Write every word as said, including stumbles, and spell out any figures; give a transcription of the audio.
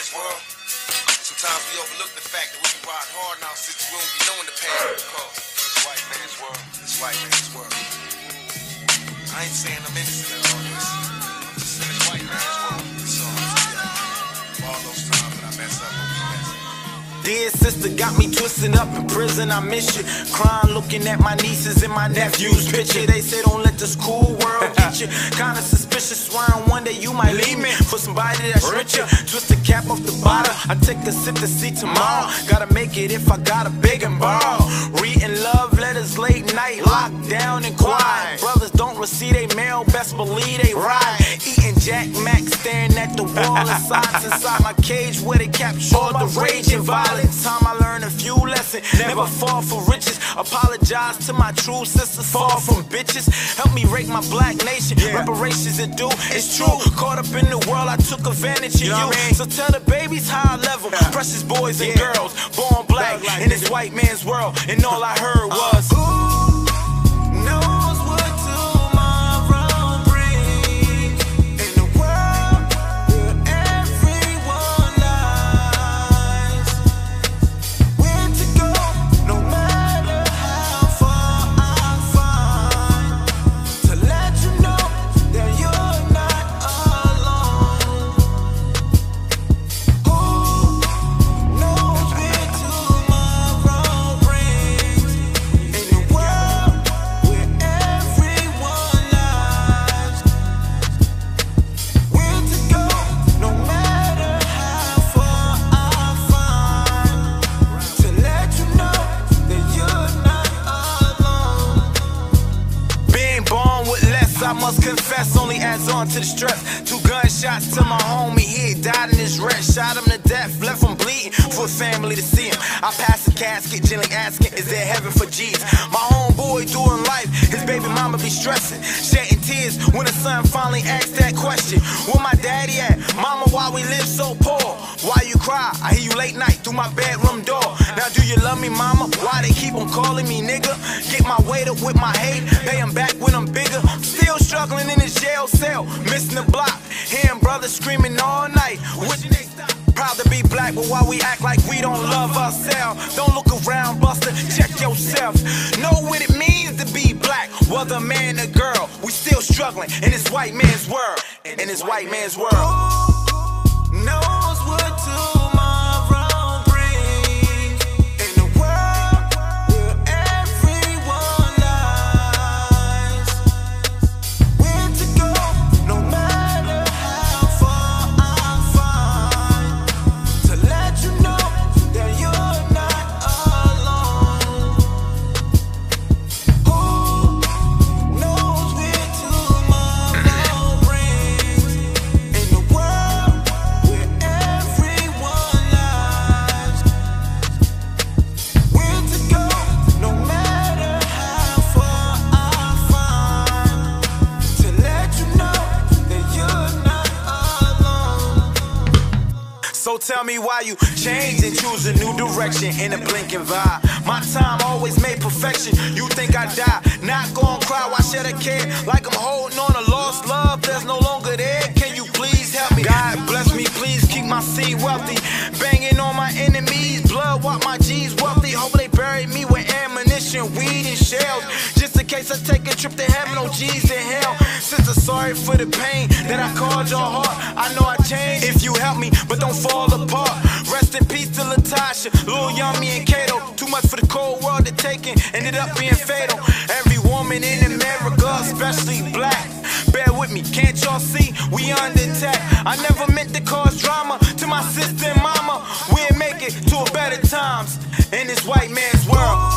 man's world. Sometimes we overlook the fact that we can ride hard now since we don't be knowing the pain it cause. It's white man's world. It's white man's world. I ain't saying I'm innocent at all this. I'm just saying it's white man's world. So, yeah, all those times that I mess up, I mess up. Dear sister got me twisting up in prison, I miss you. Crying looking at my nieces and my nephews' picture. They say don't let this cool world get you. Kinda suspicious, swearing one day you might leave me for somebody that's richer. Twist the cap off the bottle, I take a sip to see tomorrow. Gotta make it if I gotta beg and borrow. Reading love letters late night, locked down and quiet. Brothers don't receive they mail, best believe they ride. Eating Jack Mac, staring at the wall inside, inside my cage where they capture all the rage and violence. Time I learned a few lessons, never fall for riches. Apologize to my true sisters, fall from bitches. Help me rake my black nation, reparations are due. It's true, caught up in the world, I took advantage of you. So tell the babies how I level, precious boys and girls, born black in this white man's world. And all I heard was, who knows what tomorrow brings? In a world where everyone lies, where to go, no matter how far I find, to let you know that you're not alone. Who knows where tomorrow brings? In a world where everyone lies, where to go, no matter how far I find, to let you know that you're not alone. Being born with less, I must confess, only adds on to the stress. Two gunshots to my homie, he had died in his rest. Shot him to death, left him bleeding for a family to see him. I passed the casket, gently asking, is there heaven for G's? My homeboy doing life, his baby mama be stressing, shedding tears when the son finally asked that question. Where my daddy at? Mama, why we live so poor? Why you cry? I hear you late night through my bedroom door. Now do you love me, mama? Why they keep on calling me nigga? Get my weight up with my hate, pay him back when I'm bigger. Still struggling in this jail cell, missing the block, hearing brothers screaming all night. Wishing they stop. Proud to be black, but why we act like we don't love ourselves? Don't look around, buster, check yourself. Know what it means to be black, whether a man or girl. We still struggling in this white man's world. In this white man's world. Who knows what tomorrow brings? In a world where everyone lies, where to go, no matter how far I find, to let you know that you're not alone. Who knows where tomorrow brings? In a world where everyone lies, where to go, no matter how far I find, to let you know that you're not alone. So tell me why you change and choose a new direction in a blinking vibe. My time always made perfection. You think I die, not gon' cry. Why should I care? Like I'm holding on a lost love that's no longer there. Can you please help me? God bless me, please keep my seed wealthy. Banging on my enemies, blood walk my G's wealthy. Hope they bury me with ammunition, weed and shells, just in case I take a trip to heaven. No G's in hell. Sister, sorry for the pain that I caused your heart. I know I changed if you help me, but don't fall apart. Rest in peace to Latasha, Lil Yummy and Kato. Too much for the cold world to take in, ended up being fatal. Every woman in America, especially black. Bear with me, can't y'all see? We under attack. I never meant to cause drama to my sister and mama. We'll make it to a better times in this white man's world.